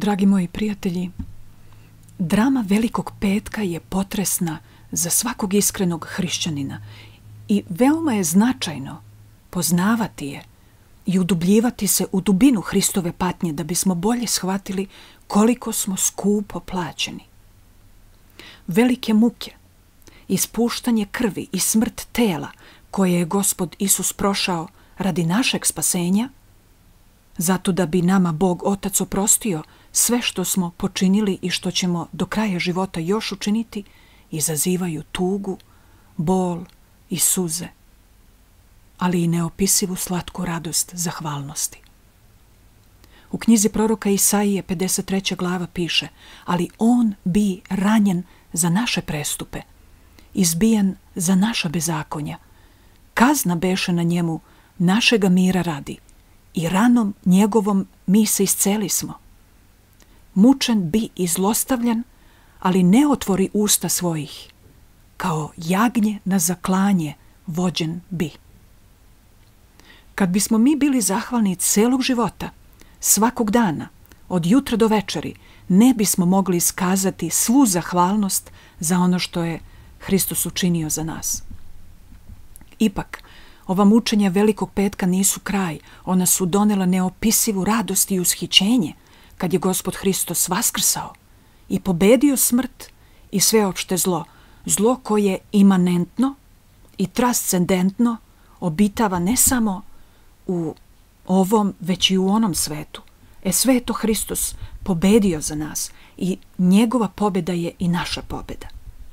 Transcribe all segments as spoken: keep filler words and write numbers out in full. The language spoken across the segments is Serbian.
Dragi moji prijatelji, drama Velikog petka je potresna za svakog iskrenog hrišćanina i veoma je značajno poznavati je i udubljivati se u dubinu Hristove patnje da bismo bolje shvatili koliko smo skupo plaćeni. Velike muke, ispuštanje krvi i smrt tela koje je Gospod Isus prošao radi našeg spasenja, zato da bi nama Bog Otac oprostio sve što smo počinili i što ćemo do kraja života još učiniti, izazivaju tugu, bol i suze, ali i neopisivu slatku radost zahvalnosti. U knjizi proroka Isaije pedeset treća glava piše: ali on bi ranjen za naše prestupe, izbijen za naša bezakonja. Kazna beše na njemu našega mira radi i ranom njegovom mi se isceli smo. Mučen bi i zlostavljan, ali ne otvori usta svojih. Kao jagnje na zaklanje vođen bi. Kad bismo mi bili zahvalni celog života, svakog dana, od jutra do večeri, ne bismo mogli iskazati svu zahvalnost za ono što je Hristos učinio za nas. Ipak, ova mučenja Velikog petka nisu kraj, ona su donela neopisivu radost i ushićenje kad je Gospod Hristos vaskrsao i pobedio smrt i sveopšte zlo, zlo koje imanentno i transcendentno obitava ne samo u ovom, već i u onom svetu. E sve je to Hristos pobedio za nas i njegova pobeda je i naša pobeda.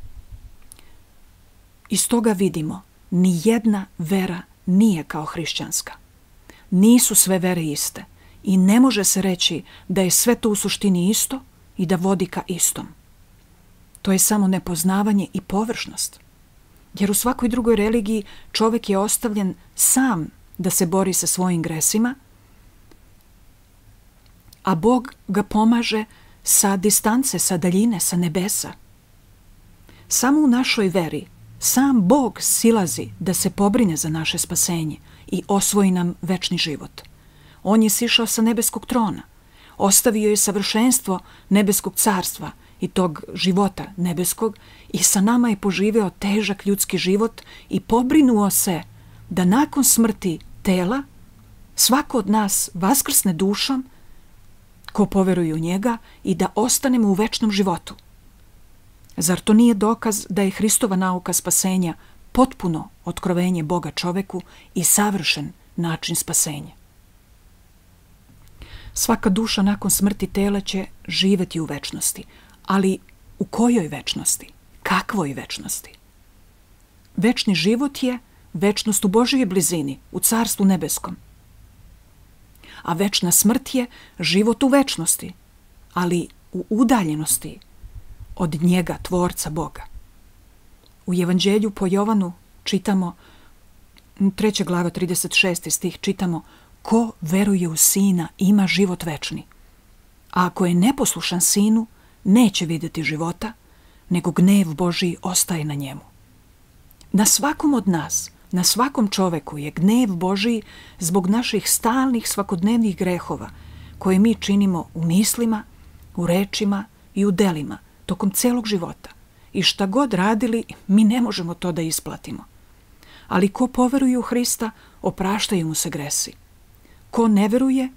Iz toga vidimo, ni jedna vera nije kao hrišćanska. Nisu sve vere iste i ne može se reći da je sve to u suštini isto i da vodi ka istom. To je samo nepoznavanje i površnost. Jer u svakoj drugoj religiji čovjek je ostavljen sam da se bori sa svojim gresima, a Bog ga pomaže sa distance, sa daljine, sa nebesa. Samo u našoj veri sam Bog silazi da se pobrine za naše spasenje i osvoji nam večni život. On je sišao sa nebeskog trona, ostavio je savršenstvo nebeskog carstva i tog života nebeskog i sa nama je poživeo težak ljudski život i pobrinuo se da nakon smrti tela svako od nas vaskrsne dušom ko poveruje u njega i da ostanemo u večnom životu. Zar to nije dokaz da je Hristova nauka spasenja potpuno otkrovenje Boga čoveku i savršen način spasenja? Svaka duša nakon smrti tela će živeti u večnosti, ali u kojoj večnosti? Kakvoj večnosti? Večni život je večnost u Božjoj blizini, u Carstvu nebeskom. A večna smrt je život u večnosti, ali u udaljenosti od njega, Tvorca Boga. U Evanđelju po Jovanu čitamo, treća glava, trideset šesti stih, čitamo: ko veruje u Sina ima život večni, a ako je neposlušan Sinu, neće vidjeti života, nego gnev Božji ostaje na njemu. Na svakom od nas, na svakom čoveku je gnev Božji zbog naših stalnih svakodnevnih grehova koje mi činimo u mislima, u rečima i u delima tokom celog života. I šta god radili, mi ne možemo to da isplatimo. Ali ko poveruje u Hrista, opraštaju mu se gresi. Ko ne veruje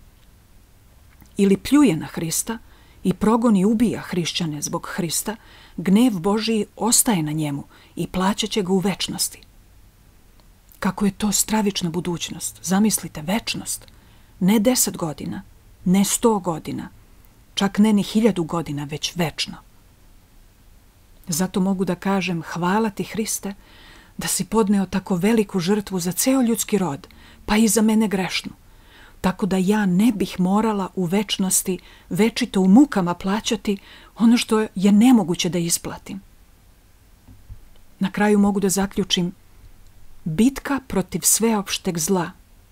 ili pljuje na Hrista i progoni i ubija hrišćane zbog Hrista, gnev Božji ostaje na njemu i plaćat će ga u večnosti. Kako je to stravična budućnost. Zamislite, večnost. Ne deset godina, ne sto godina, čak ne ni hiljadu godina, već večno. Zato mogu da kažem: hvala ti, Hriste, da si podneo tako veliku žrtvu za ceo ljudski rod, pa i za mene grešnu, tako da ja ne bih morala u večnosti večito u mukama plaćati ono što je nemoguće da isplatim. Na kraju mogu da zaključim: bitka protiv sveopšteg zla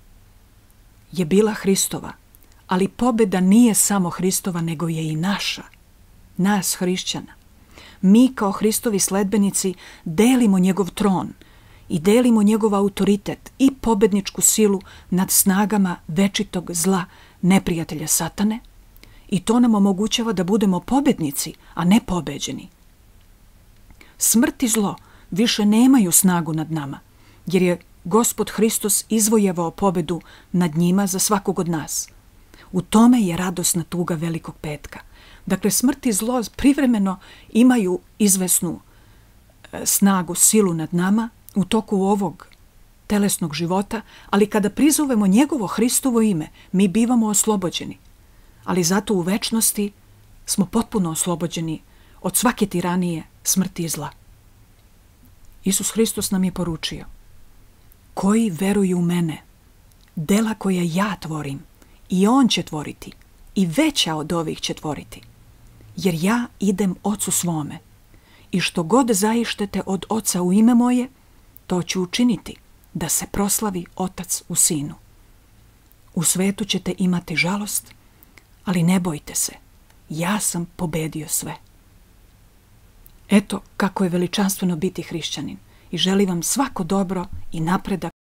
je bila Hristova, ali pobeda nije samo Hristova, nego je i naša, nas hrišćana. Mi kao Hristovi sledbenici delimo njegov tron i delimo njegov autoritet i pobedničku silu nad snagama večitog zla neprijatelja Satane i to nam omogućava da budemo pobednici, a ne pobeđeni. Smrt i zlo više nemaju snagu nad nama, jer je Gospod Hristos izvojevao pobedu nad njima za svakog od nas. U tome je radosna tuga Velikog petka. Dakle, smrt i zlo privremeno imaju izvesnu snagu, silu nad nama u toku ovog telesnog života, ali kada prizovemo njegovo Hristovo ime, mi bivamo oslobođeni. Ali zato u večnosti smo potpuno oslobođeni od svake tiranije, smrti i zla. Isus Hristos nam je poručio: koji veruju u mene, dela koja ja tvorim, i on će tvoriti, i veća od ovih će tvoriti, jer ja idem Ocu svome, i što god zaištete od Oca u ime moje, to ću učiniti, da se proslavi Otac u Sinu. U svetu ćete imati žalost, ali ne bojte se, ja sam pobedio sve. Eto kako je veličanstveno biti hrišćanin i želim vam svako dobro i napredak